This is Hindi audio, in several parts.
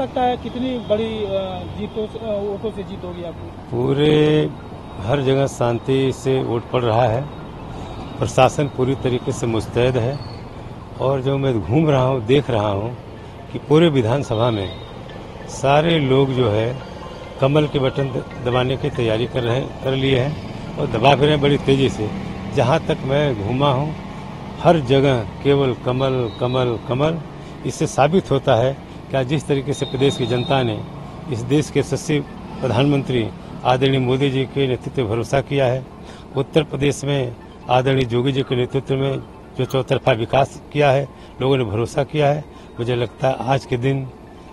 लगता है कितनी बड़ी वोटों से जीत होगी आपकी? पूरे हर जगह शांति से वोट पड़ रहा है। प्रशासन पूरी तरीके से मुस्तैद है और जो मैं घूम रहा हूँ देख रहा हूँ कि पूरे विधानसभा में सारे लोग जो है कमल के बटन दबाने की तैयारी कर लिए हैं और दबा भी रहे हैं बड़ी तेजी से। जहाँ तक मैं घूमा हूँ हर जगह केवल कमल कमल कमल। इससे साबित होता है कि आज जिस तरीके से प्रदेश की जनता ने इस देश के यशस्वी प्रधानमंत्री आदरणीय मोदी जी के नेतृत्व में भरोसा किया है, उत्तर प्रदेश में आदरणीय योगी जी के नेतृत्व में जो चौतरफा विकास किया है, लोगों ने भरोसा किया है। मुझे लगता है आज के दिन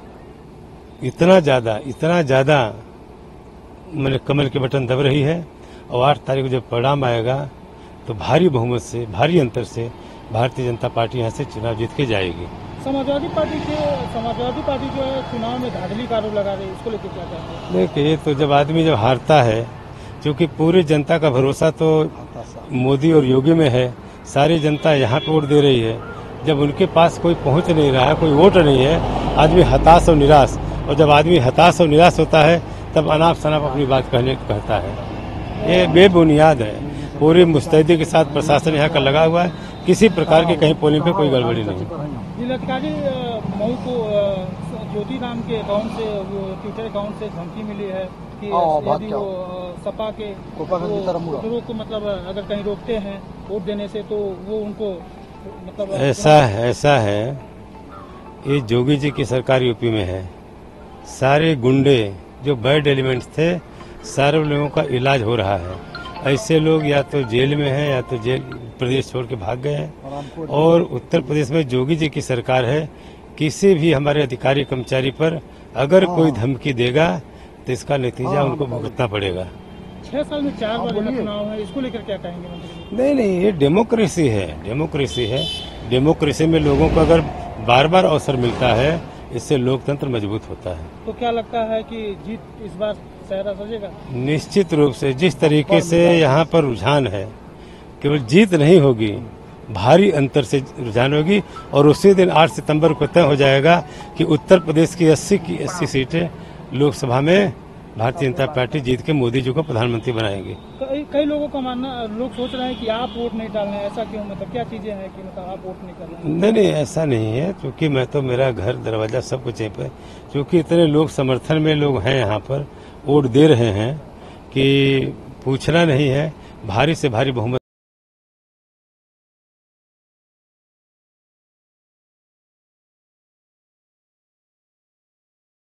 इतना ज़्यादा मैंने कमल के बटन दब रही है और 8 तारीख को जब परिणाम आएगा तो भारी बहुमत से, भारी अंतर से भारतीय जनता पार्टी यहाँ से चुनाव जीत के जाएगी। समाजवादी पार्टी जो है चुनाव में धांधली का आरोप लगा रही है, इसको लेकर क्या कहते हैं? देखिए, तो जब आदमी जब हारता है, क्योंकि पूरी जनता का भरोसा तो मोदी और योगी में है, सारी जनता यहाँ पे वोट दे रही है। जब उनके पास कोई पहुँच नहीं रहा है, कोई वोट नहीं है, आदमी हताश और निराश, और जब आदमी हताश और निराश होता है तब अनाप शनाप अपनी बात कहता है। ये बेबुनियाद है। पूरी मुस्तैदी के साथ प्रशासन यहाँ का लगा हुआ है, किसी प्रकार की कहीं पोलिंग पे कोई गड़बड़ी नहीं। जिलाधिकारी मऊ को ज्योति राम के अकाउंट से, ट्विटर अकाउंट से धमकी मिली है कि यदि वो सपा के बुजुर्गों को मतलब अगर कहीं रोकते हैं वोट देने से तो वो उनको मतलब ऐसा है। ये जोगी जी की सरकार यूपी में है। सारे गुंडे जो बैड एलिमेंट्स थे, सारे लोगों का इलाज हो रहा है। ऐसे लोग या तो जेल में हैं या तो जेल प्रदेश छोड़ के भाग गए हैं। और उत्तर प्रदेश में जोगी जी की सरकार है। किसी भी हमारे अधिकारी कर्मचारी पर अगर कोई धमकी देगा तो इसका नतीजा उनको भुगतना पड़ेगा। 6 साल में 4 बार चुनाव है, इसको लेकर क्या कहेंगे? नहीं, ये डेमोक्रेसी है। डेमोक्रेसी में लोगों को अगर बार बार अवसर मिलता है, इससे लोकतंत्र मजबूत होता है। तो क्या लगता है कि जीत इस बार सहरा सजेगा? निश्चित रूप से। जिस तरीके से यहाँ पर रुझान है, केवल जीत नहीं होगी, भारी अंतर से रुझान होगी। और उसी दिन 8 सितंबर को तय हो जाएगा कि उत्तर प्रदेश की 80 सीटें लोकसभा में भारतीय जनता पार्टी जीत के मोदी जी को प्रधानमंत्री बनाएंगे। कई लोगों का मानना, लोग सोच रहे हैं कि आप वोट नहीं डाल रहे हैं, ऐसा क्यों? मतलब क्या चीजें हैं कि मतलब आप वोट नहीं कर रहे हैं? नहीं, ऐसा नहीं है। क्योंकि मैं तो, मेरा घर दरवाजा सब कुछ यहीं पर, क्योंकि इतने लोग समर्थन में लोग हैं यहाँ पर, वोट दे रहे हैं कि पूछना नहीं है। भारी से भारी बहुमत